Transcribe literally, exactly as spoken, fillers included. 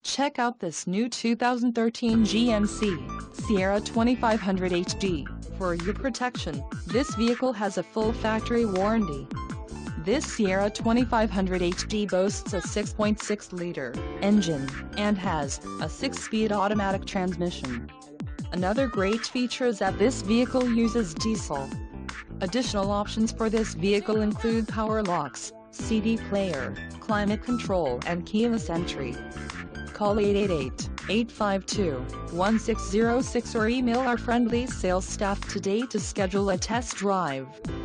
Check out this new two thousand thirteen G M C Sierra twenty-five hundred H D. For your protection, this vehicle has a full factory warranty. This Sierra twenty-five hundred H D boasts a six point six liter engine and has a six speed automatic transmission. Another great feature is that this vehicle uses diesel. Additional options for this vehicle include power locks, C D player, climate control and keyless entry. Call eight eight eight, eight five two, one six zero six or email our friendly sales staff today to schedule a test drive.